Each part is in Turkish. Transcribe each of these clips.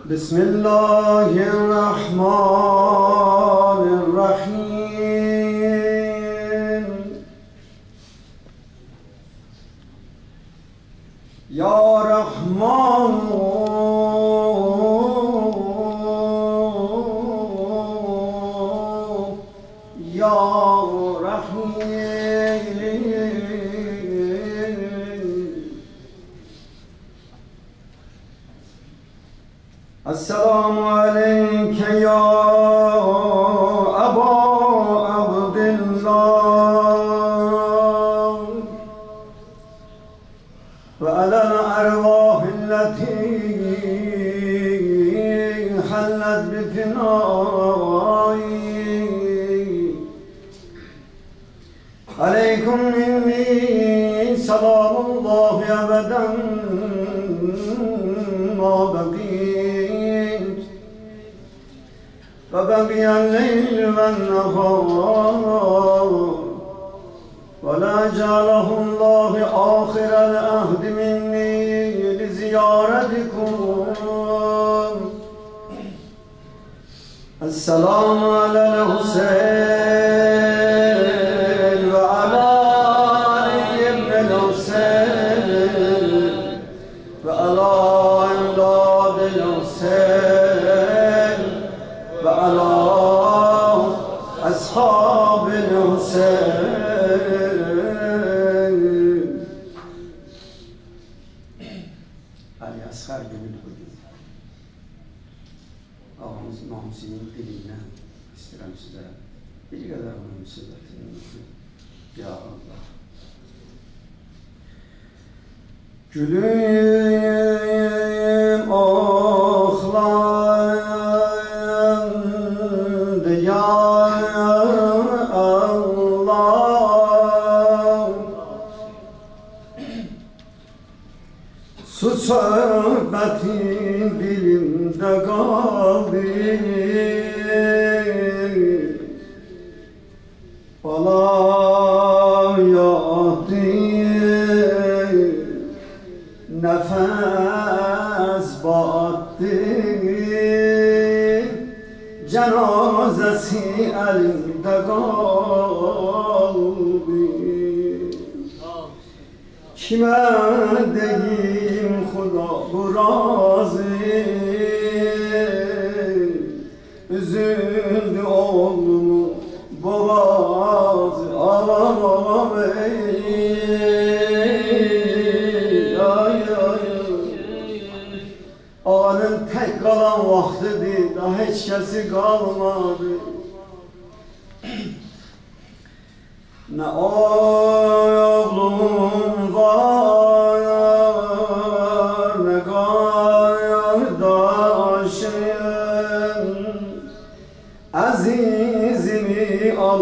Bismillahirrahmanirrahim. Ya Rahman, Ya Rahim. Esselamu aleyke ya Eba Abdillah ve alel ervahilleti hallet bifinai aleykum minni selamullahi ebeden ma bakit ve beqiyen leyl ve nehar ve la cealehullahu ahirel ahdi minni li ziyaretikum. Esselamu alel Hüseyin ve ala Ali ibn Hüseyin ve ala imdadil Hüseyin ve ala ashabil Hüseyin. Ali Asgar gibi bugün ağamız Mahmud'un dilinden isterim size bir kadar onun sıfatını ya Allah. Gülüm ohlandı ya Allah, su sohbetin dilimde kaldı, balam yaktı, nefes battı, cenazesi elimde kaldı. Kime deyim Xuda bu razı, üzüldü oğlumu boğazı, ağam ağam ey, ay ay. Ağanın tek kalan vaktidir, daha hiç kesi kalmadı. Ne oğlum var, ne kardeşim, azizimi al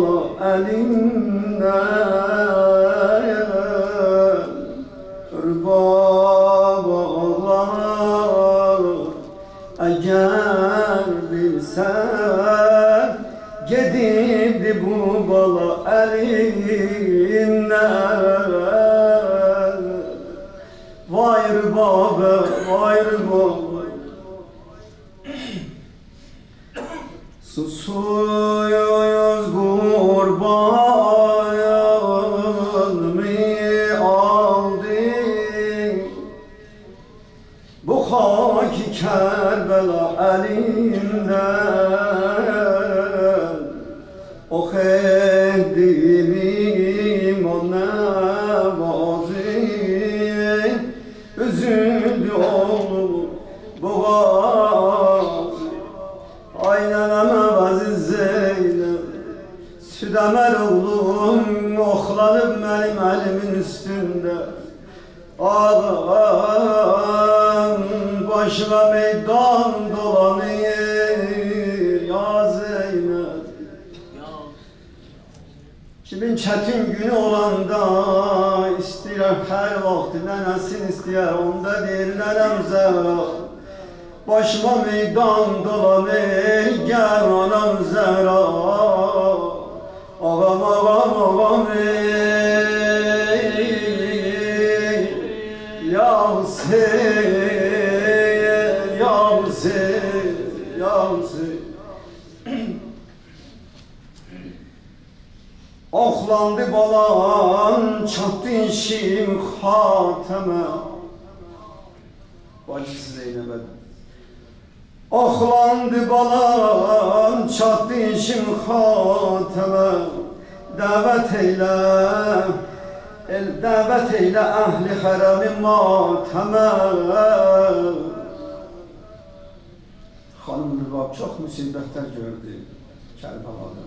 elinden, Rıbab ağlar, eğer bilsen, gidipdi bu bala elinden. Vay Rıbab'e, vay Rıbab'e, susuyoruz kurbanımı aldı, bu haki Kerbela elinden. O khedilim o nevazı, üzüldü oğlum boğazı. Aynanama vazı Zeynep, Südemer oğlum oklanıp benim elimin üstünde. Ağam başıma meydan dolanıyor ya Zeynep. Kimin çetin günü olanda istəyirəm hər vaxt nənəsin istəyər, onda deyir nənəm Zəhra. Başıma meydan dolanır, gəl anam Zəhra. Ağam ağam ağam ey, ya Hüseyin, ya Hüseyin. Oxlandı balan, çatdı işim xatəmə. Bacısı Zeynəbə. Oxlandı balan, çatdı işim xatəmə. Dəvət eylə əhli xərəmi matəmə. Xanım Rübab çox müsibətlər gördü Kərbəlada.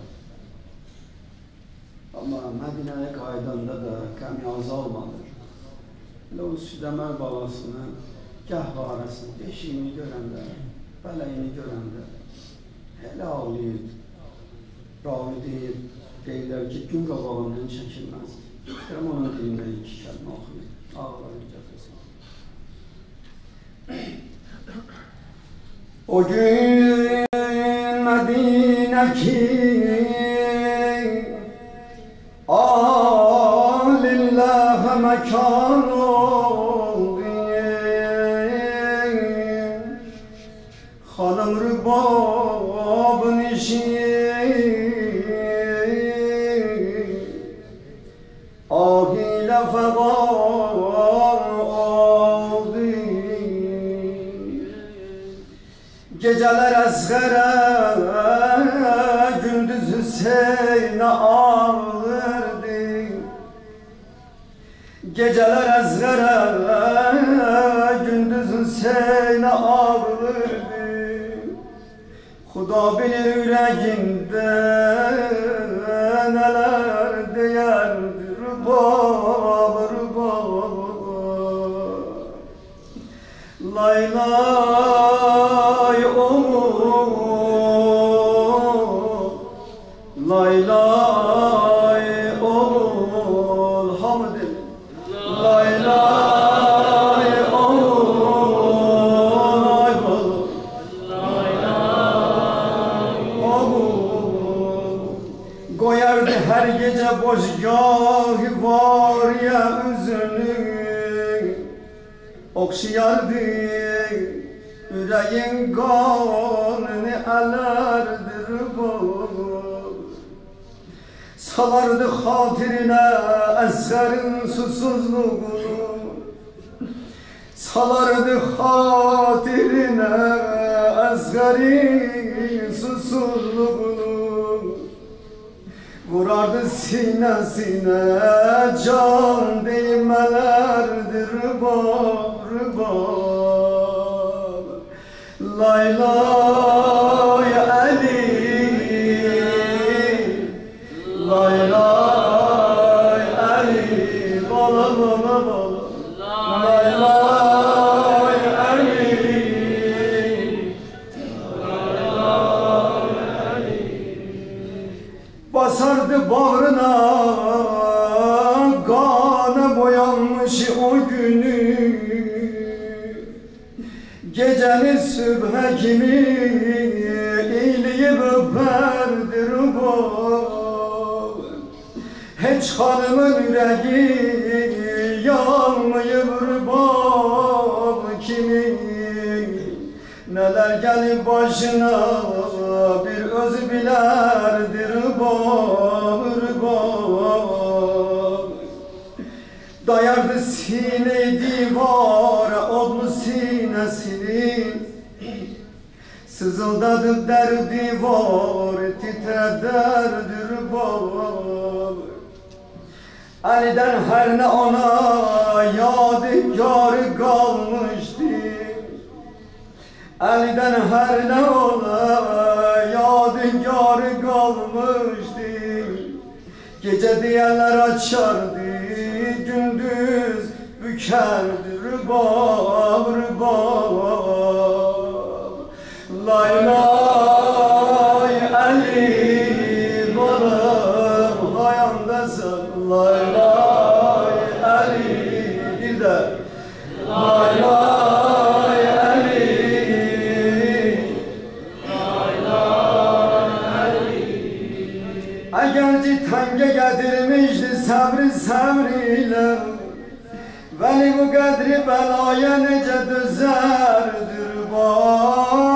Amma Mədinəyə qaydanda da qəmi azalmadı. Elə o Südəmər balasını, gəhvarəsini, deşiyini görəndə, bələyini görəndə elə ağlayırdı. Ravi deyirlər ki, gün qabağından çəkilməzdi. İstəyirəm onun dilində iki kəlmə oxuyur. Ağlayınca qızım. O gün Mədinə ki Alillâhe mekân oldu. Hanım Rübab'ın işi ahile feda oldu. Geceler ezgere, gündüz Hüseyin'e ağlardı. Geceler ezgere, gündüz Hüseyin'e ağlardı. Xuda bilir yüreğimde neler deyerdi. Rübab, Rübab. Laylay oğul, laylay oğul hamdi. Laylay oğul, laylay oğul. Koyardı her gece boşgahı var ya üzünü. Okşayardı yüreğin kanını alardı Rübab. Salardı hatirine esgerin susuzluğunu. Salardı hatirine esgerin susuzluğunu. Vurardı sinesine can değmelerdi Rübab, Rübab. Laylay Ali, laylay Ali, bala bala bala. Laylay Ali, laylay Ali. Basardı bağrına kana boyanmış o günü. Gecenin sübhe kimi eğleyip öperdi Rübab. Hiç hanımın yüreği yanmayıp Rübab kimi. Neler gelip başına bir öz bilerdi Rübab, Rübab. Dayardı sine divara odlu sinesini. Sızıldadı der divar titrederdi Rübab. Ali'den her ne ona yadigar kalmıştı. Ali'den her ne ona yadigar kalmıştı. Gece diyenler açardı, gündüz bükerdi Rübab, Rübab. Laylay Ali, balam hayandasın. Laylay Ali, bir de laylay Ali, laylay Ali. Eğerci tenge getirmişti sabri sabriyle, veli bu kadri belaya nece düzerdir bak.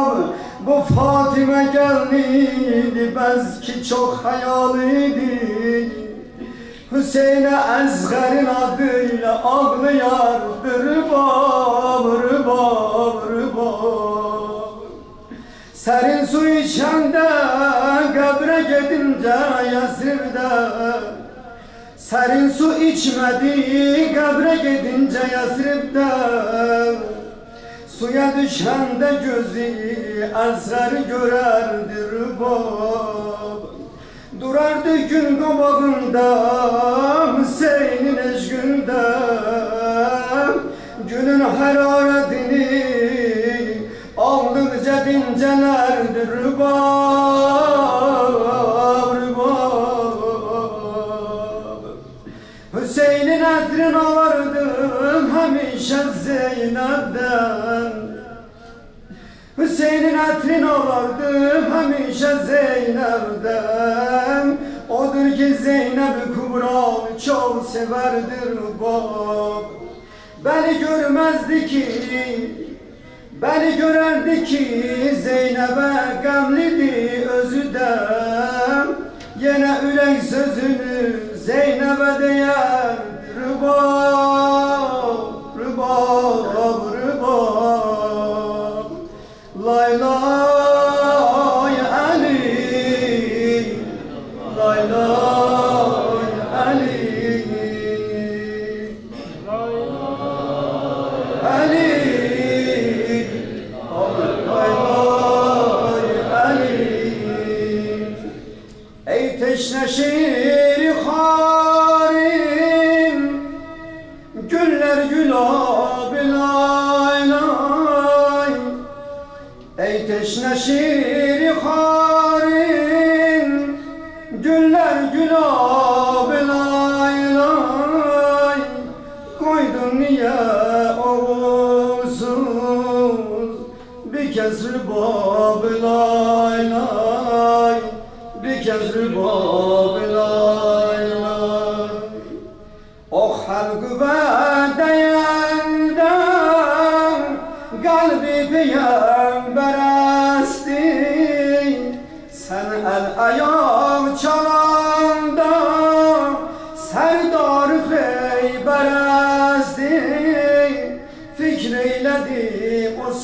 belliydi, belki çok hayaliydi. Hüseyin Ezger'in adıyla ağlayardı rıbab, rıbab, rıbab. Serin su içende, kabre gidince Yesrib'de. Serin su içmedi, kabre gidince Yesrib'de. Suya düşende gözü Ezger'i görerdi rıbab. Durardı gün qabağında Hüseyin'in eşkünde. Günün hararetini aldıkça dincelerdi rıbab, rıbab. Hüseyin'in etrini alırdım hemişe Zeynep'den. Hüseyin'in etrini alırdım hemişe Zeynep'den. Odur ki Zeynep-i Kubra'nı çok severdi rıbab. Beni görmezdi ki, beni görerdi ki Zeynep'e gamlidi özü de. Yine ürek sözünü Zeynep'e değer rıbab, rıbab, rıbab. Lay lay Ali, lay lay Ali, lay Ali, lay lay Ali. Ey teşne şehri harim, güller gülab lay lay. Ey teşne şehri harim, güller gülab lay lay. Koydun niye oğulsuz bir kez rıbab lay lay, bir kez rıbab lay lay. Oh halkı ve değerden kalbi peygamber esti. Sen el ayağım çalanda serdar Kheyber esti. Fikreyledim o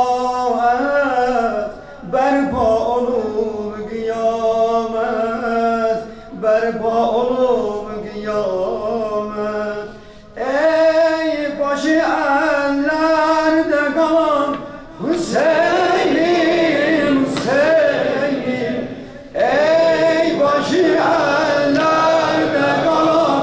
saat berba olur kıyamet, berba olur kıyamet. Ey başı ellerde kalan Hüseyin, Hüseyin. Ey başı ellerde kalan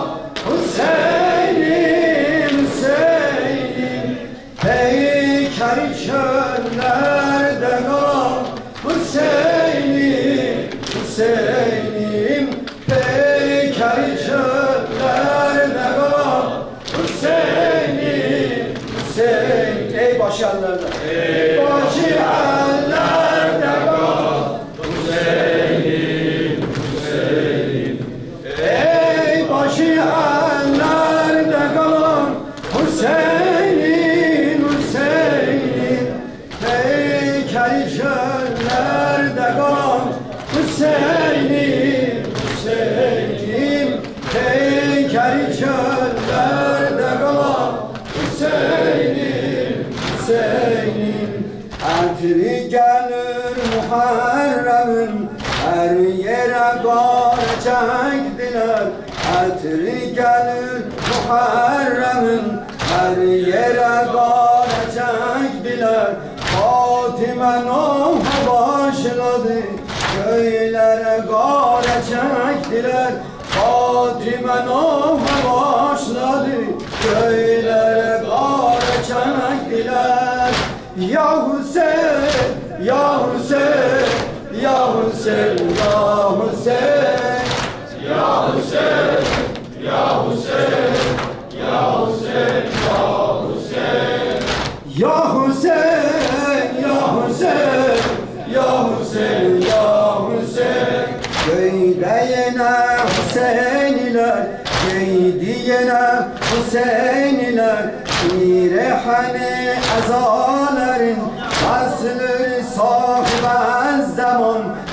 Hüseyin, Hüseyin. Ey kari çöllerde kalan Hüseyin, Hüseyin. Ey kari çöllerde kalan Hüseyin, Hüseyin. Ey başı ellerde, ey başı ellerde kalan Hüseyin, Hüseyin. Ey başı ellerde kalan Hüseyin, Hüseyin. Ey kari çöllerde kalan Hüseyin, Hüseyin. Ey kari çöllerde kalan Hüseyin, Hüseyin. Entri gelir Muharrem'in her yere gar çektiler. Entri gelir Muharrem'in her yere gar çektiler. Fatime Nuh'a başladı köylere gar çektiler. Fatime Nuh'a başladı köylere gar çektiler. Ya Hüseyin, ya Hüseyin, ya Hüseyin, ya Hüseyin. Ya Hüseyin, ya Hüseyin, ya Hüseyin, ya Hüseyin. Ya Hüseyin, ya Hüseyin, ya Hüseyin, ya Hüseyin. Köyde yine Hüseyniler, köyde yine Hüseyniler. Mirehane ezaların aslı sahib az zaman.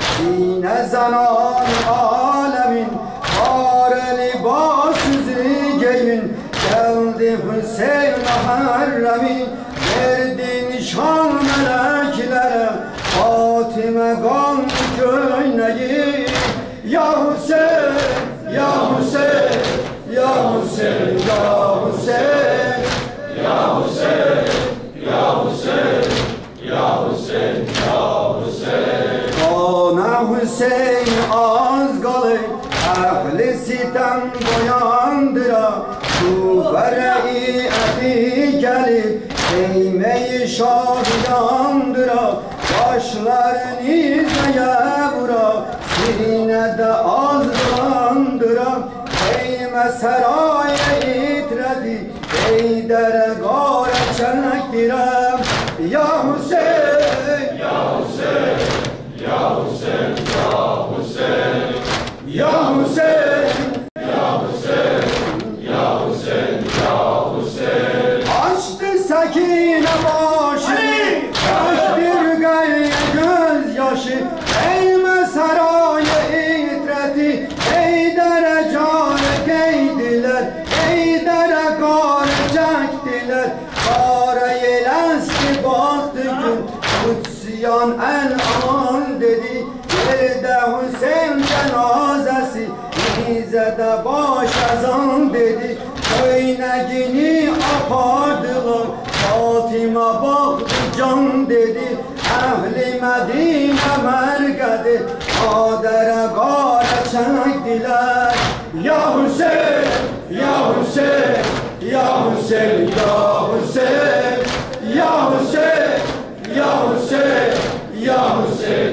زنان عالمین کار libasızı giyin geldi Hüseyin Muharrem'in verdi nişan meleklere Fatime kan köyneyi ya Hüseyin ya Hüseyin ya Hüseyin ya Hüseyin ya Hüseyin ya Hüseyin ya Hüseyin ya Hüseyin Ana Hüseyin az kalır ehli sitem boyandıra şu vere-i eti gelip değmeyi şahidandıra başlarını nizeye vura sinede azlandıra değme seraya itredi eydere gare çektirem ya Hüseyin ya Hüseyin ya Hüseyin ya Hüseyin ya Hüseyin ya Hüseyin ya Hüseyin ya Hüseyin açtı sakine başı açtır gaye gözyaşı eğme saraya itreti ey dere cane geydiler ey dere gare çektiler gare yelesti baktı gün kutsiyan el aman dedi yerde Hüseyin cenazesi İzzede baş ezan dedi köynegini apardılar Fatime baktı can dedi ehli Medine mergedi kadere gare çektiler ya Hüseyin ya Hüseyin ya Hüseyin ya Hüseyin ya Hüseyin ya Hüseyin ya Hüseyin